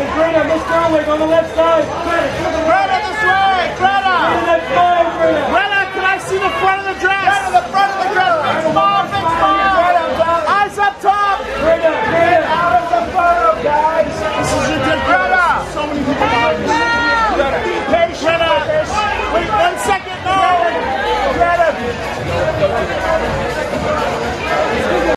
Greta, Miss Gerwig on the left side. Greta, this way! Greta! Greta, that's mine, Greta. Greta, can I see the front of the dress? Greta, the front of the dress!